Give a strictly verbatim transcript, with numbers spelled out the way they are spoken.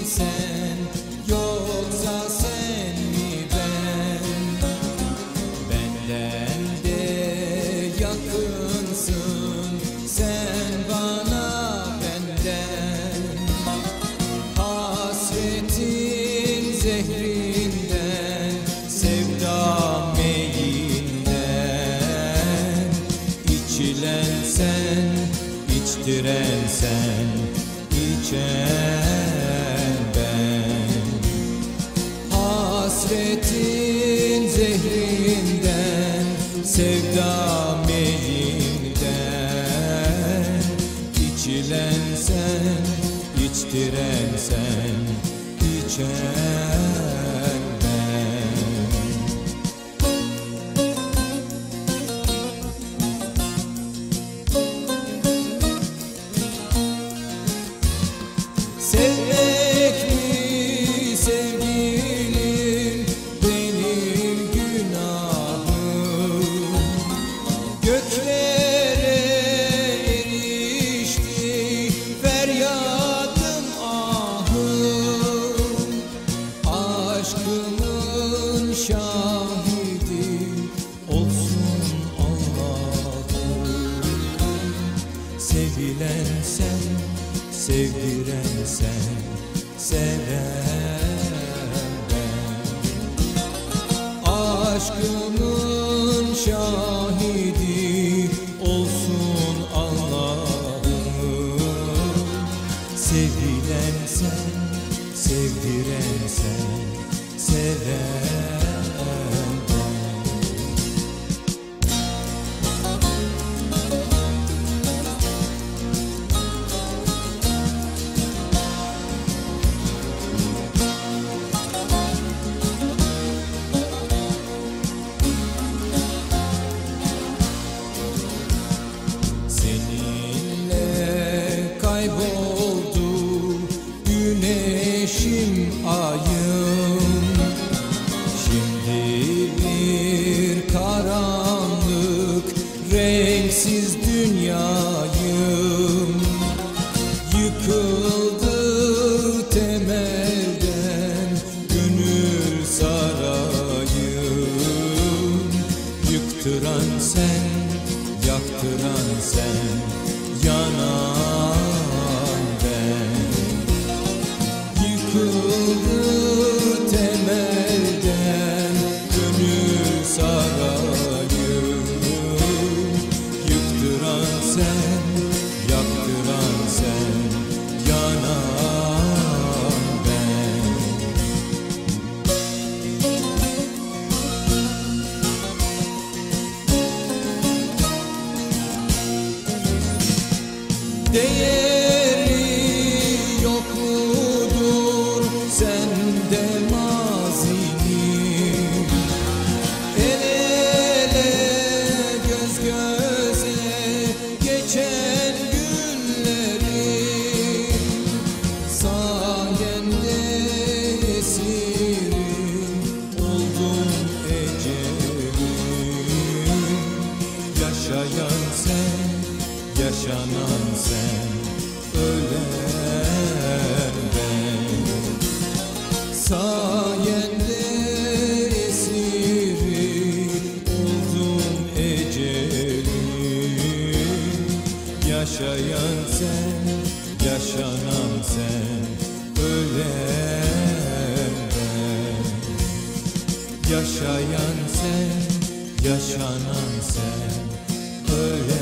sen, yoksa sen mi ben? Benden de yakınsın sen bana benden. Hasretin zehrinden, sevda meyinden. İçilen sen, içtiren sen, içen ben. Hasretin zehrinden, sevda meyinden. İçilen sen, içtiren sen, içen ben. Sevmek mi sevgilim benim günahım? Göklere erişti feryadım ahım. Aşkımın şahidi olsun Allah'ım. Sevilen sen, sevdiren sen, seven ben. Aşkımın şahidi olsun Allah'ım. Sevilen sen, sevdiren sen, seven ben. Kayboldu güneşim ayım. Şimdi bir karanlık renksiz dünyayım. Yıkıldı temelden gönül sarayım. Yıktıran sen, yaktıran sen, yanan ben. Yıkıldı temelden gönül sarayım. Yıktıran sen, yaktıran sen, yanan ben. Değeri yok mudur sende mazinin? El ele göz göze geçen günlerin. Sayende esirim oldum ecelim. Yaşayan sen, yaşanan sen, ölen ben. Sayende esirim oldum ecelim. Yaşayan sen, yaşanan sen, ölen ben. Yaşayan sen, yaşanan sen, ölen